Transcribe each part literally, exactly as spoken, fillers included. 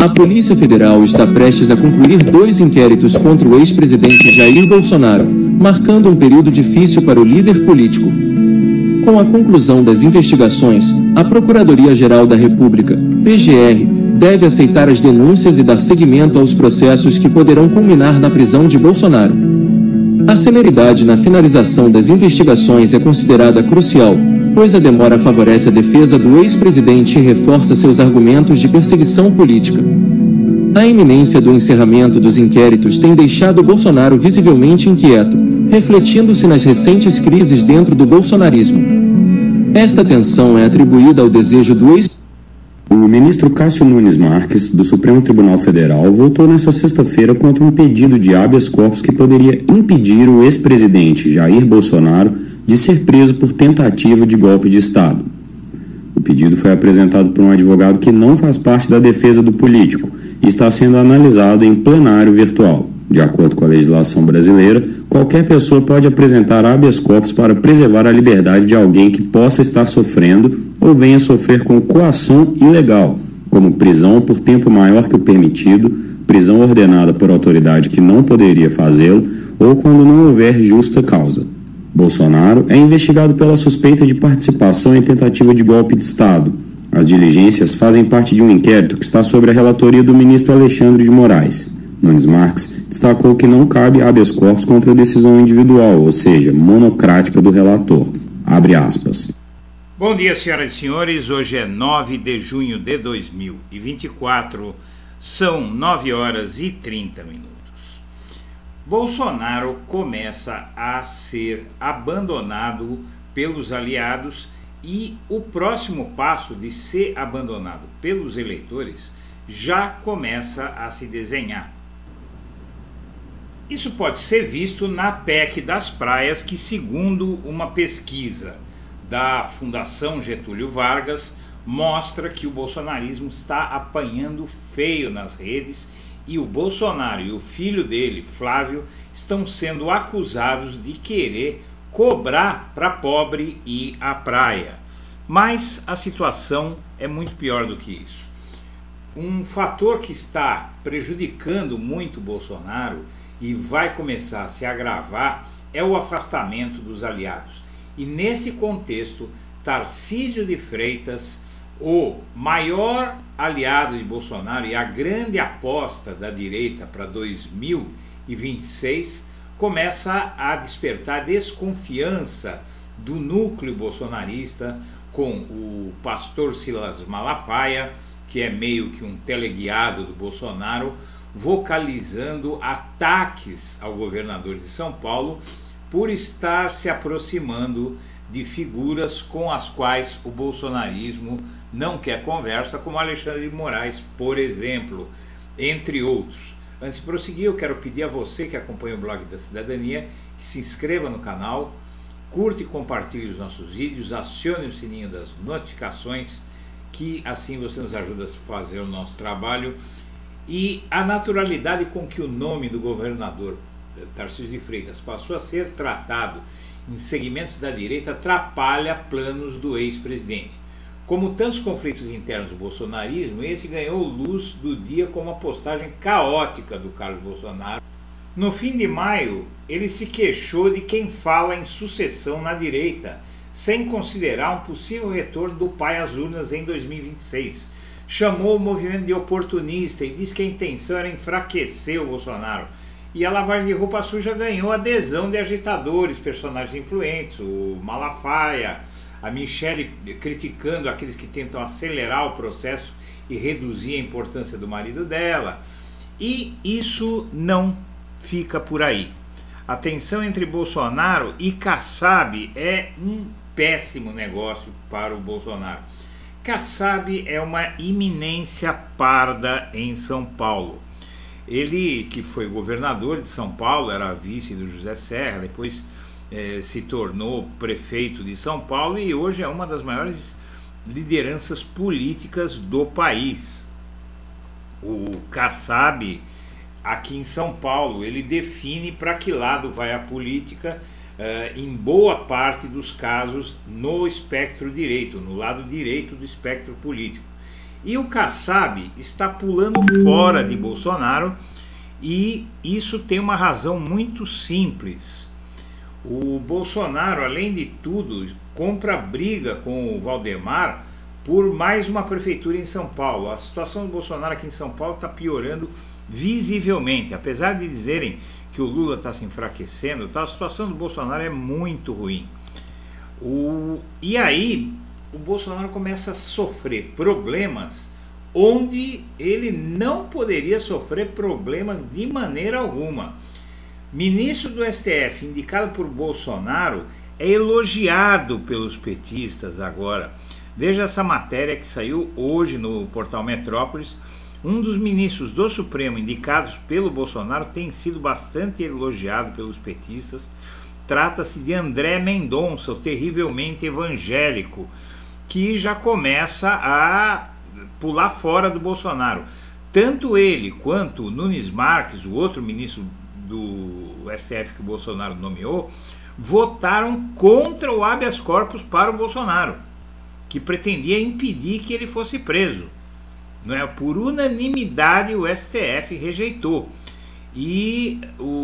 A Polícia Federal está prestes a concluir dois inquéritos contra o ex-presidente Jair Bolsonaro, marcando um período difícil para o líder político. Com a conclusão das investigações, a Procuradoria-Geral da República, P G R, deve aceitar as denúncias e dar seguimento aos processos que poderão culminar na prisão de Bolsonaro. A celeridade na finalização das investigações é considerada crucial, pois a demora favorece a defesa do ex-presidente e reforça seus argumentos de perseguição política. A iminência do encerramento dos inquéritos tem deixado Bolsonaro visivelmente inquieto, refletindo-se nas recentes crises dentro do bolsonarismo. Esta tensão é atribuída ao desejo do ex... O ministro Cássio Nunes Marques, do Supremo Tribunal Federal, votou nesta sexta-feira contra um pedido de habeas corpus que poderia impedir o ex-presidente Jair Bolsonaro de ser preso por tentativa de golpe de Estado. O pedido foi apresentado por um advogado que não faz parte da defesa do político e está sendo analisado em plenário virtual. De acordo com a legislação brasileira, qualquer pessoa pode apresentar habeas corpus para preservar a liberdade de alguém que possa estar sofrendo ou venha sofrer com coação ilegal, como prisão por tempo maior que o permitido, prisão ordenada por autoridade que não poderia fazê-lo ou quando não houver justa causa. Bolsonaro é investigado pela suspeita de participação em tentativa de golpe de Estado. As diligências fazem parte de um inquérito que está sob a relatoria do ministro Alexandre de Moraes. Nunes Marques destacou que não cabe habeas corpus contra a decisão individual, ou seja, monocrática do relator. Abre aspas. Bom dia, senhoras e senhores. Hoje é nove de junho de dois mil e vinte e quatro, são nove horas e trinta minutos. Bolsonaro começa a ser abandonado pelos aliados e o próximo passo de ser abandonado pelos eleitores já começa a se desenhar. Isso pode ser visto na P E C das praias que, segundo uma pesquisa da Fundação Getúlio Vargas, mostra que o bolsonarismo está apanhando feio nas redes e o Bolsonaro e o filho dele, Flávio, estão sendo acusados de querer cobrar para pobre ir à praia. Mas a situação é muito pior do que isso. Um fator que está prejudicando muito o Bolsonaro e vai começar a se agravar é o afastamento dos aliados. E nesse contexto, Tarcísio de Freitas, o maior aliado de Bolsonaro e a grande aposta da direita para dois mil e vinte e seis, começa a despertar desconfiança do núcleo bolsonarista com o pastor Silas Malafaia, que é meio que um teleguiado do Bolsonaro, vocalizando ataques ao governador de São Paulo por estar se aproximando de figuras com as quais o bolsonarismo não quer conversa, como Alexandre de Moraes, por exemplo, entre outros. Antes de prosseguir, eu quero pedir a você que acompanha o Blog da Cidadania que se inscreva no canal, curte e compartilhe os nossos vídeos, acione o sininho das notificações, que assim você nos ajuda a fazer o nosso trabalho. E a naturalidade com que o nome do governador Tarcísio de Freitas passou a ser tratado em segmentos da direita atrapalha planos do ex-presidente. Como tantos conflitos internos do bolsonarismo, esse ganhou luz do dia com uma postagem caótica do Carlos Bolsonaro. No fim de maio, ele se queixou de quem fala em sucessão na direita, sem considerar um possível retorno do pai às urnas em dois mil e vinte e seis. Chamou o movimento de oportunista e disse que a intenção era enfraquecer o Bolsonaro. E a lavagem de roupa suja ganhou adesão de agitadores, personagens influentes, o Malafaia, a Michele criticando aqueles que tentam acelerar o processo e reduzir a importância do marido dela. E isso não fica por aí. A tensão entre Bolsonaro e Kassab é um péssimo negócio para o Bolsonaro. Kassab é uma iminência parda em São Paulo. Ele, que foi governador de São Paulo, era vice do José Serra, depois eh, se tornou prefeito de São Paulo e hoje é uma das maiores lideranças políticas do país. O Kassab, aqui em São Paulo, ele define para que lado vai a política, eh, em boa parte dos casos no espectro direito, no lado direito do espectro político. E o Kassab está pulando fora de Bolsonaro, e isso tem uma razão muito simples. O Bolsonaro, além de tudo, compra briga com o Valdemar por mais uma prefeitura em São Paulo. A situação do Bolsonaro aqui em São Paulo está piorando visivelmente. Apesar de dizerem que o Lula está se enfraquecendo, tá, a situação do Bolsonaro é muito ruim. O... E aí o Bolsonaro começa a sofrer problemas onde ele não poderia sofrer problemas de maneira alguma. Ministro do S T F indicado por Bolsonaro é elogiado pelos petistas agora. Veja essa matéria que saiu hoje no portal Metrópolis. Um dos ministros do Supremo indicados pelo Bolsonaro tem sido bastante elogiado pelos petistas. Trata-se de André Mendonça, o terrivelmente evangélico, que já começa a pular fora do Bolsonaro. Tanto ele quanto o Nunes Marques, o outro ministro do S T F que o Bolsonaro nomeou, votaram contra o habeas corpus para o Bolsonaro, que pretendia impedir que ele fosse preso. Não é? Por unanimidade o S T F rejeitou. E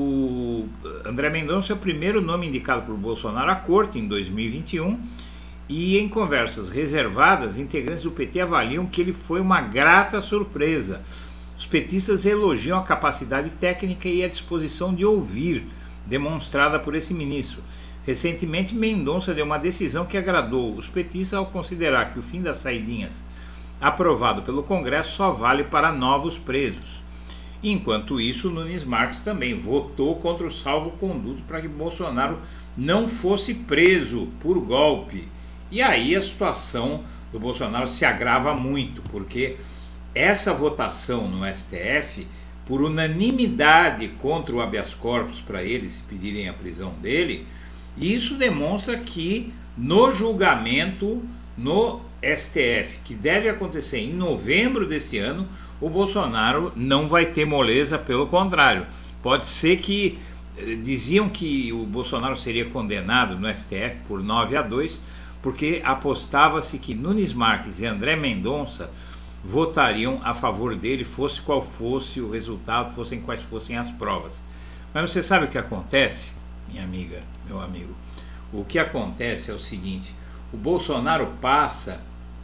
o André Mendonça é o primeiro nome indicado por Bolsonaro à corte em dois mil e vinte e um, e em conversas reservadas, integrantes do P T avaliam que ele foi uma grata surpresa. Os petistas elogiam a capacidade técnica e a disposição de ouvir demonstrada por esse ministro. Recentemente, Mendonça deu uma decisão que agradou os petistas ao considerar que o fim das saidinhas aprovado pelo Congresso só vale para novos presos. Enquanto isso, Nunes Marques também votou contra o salvo-conduto para que Bolsonaro não fosse preso por golpe. E aí a situação do Bolsonaro se agrava muito, porque essa votação no S T F, por unanimidade contra o habeas corpus para eles se pedirem a prisão dele, isso demonstra que no julgamento no S T F, que deve acontecer em novembro desse ano, o Bolsonaro não vai ter moleza, pelo contrário. Pode ser que, diziam que o Bolsonaro seria condenado no S T F por nove a dois, porque apostava-se que Nunes Marques e André Mendonça votariam a favor dele, fosse qual fosse o resultado, fossem quais fossem as provas. Mas você sabe o que acontece, minha amiga, meu amigo? O que acontece é o seguinte: o Bolsonaro passa,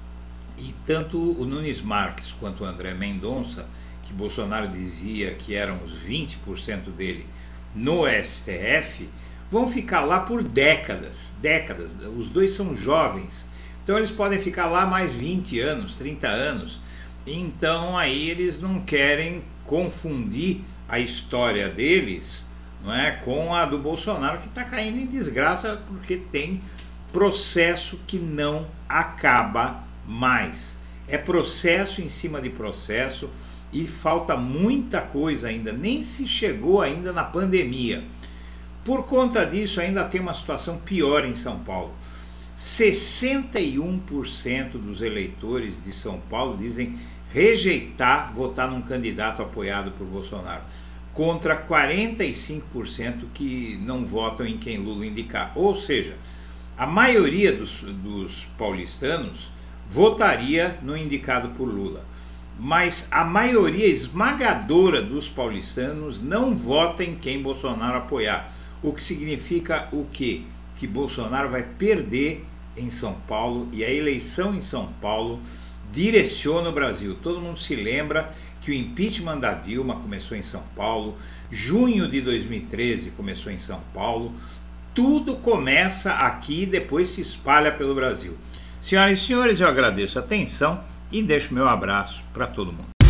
e tanto o Nunes Marques quanto o André Mendonça, que Bolsonaro dizia que eram os vinte por cento dele no S T F, vão ficar lá por décadas, décadas. Os dois são jovens, então eles podem ficar lá mais vinte anos, trinta anos. Então aí eles não querem confundir a história deles, não é, com a do Bolsonaro, que está caindo em desgraça porque tem processo que não acaba mais. É processo em cima de processo e falta muita coisa ainda, nem se chegou ainda na pandemia. Por conta disso, ainda tem uma situação pior em São Paulo. sessenta e um por cento dos eleitores de São Paulo dizem rejeitar votar num candidato apoiado por Bolsonaro, contra quarenta e cinco por cento que não votam em quem Lula indicar. Ou seja, a maioria dos, dos paulistanos votaria no indicado por Lula, mas a maioria esmagadora dos paulistanos não vota em quem Bolsonaro apoiar, o que significa o quê? Que Bolsonaro vai perder em São Paulo, e a eleição em São Paulo direciona o Brasil. Todo mundo se lembra que o impeachment da Dilma começou em São Paulo, junho de dois mil e treze começou em São Paulo, tudo começa aqui e depois se espalha pelo Brasil. Senhoras e senhores, eu agradeço a atenção e deixo meu abraço para todo mundo.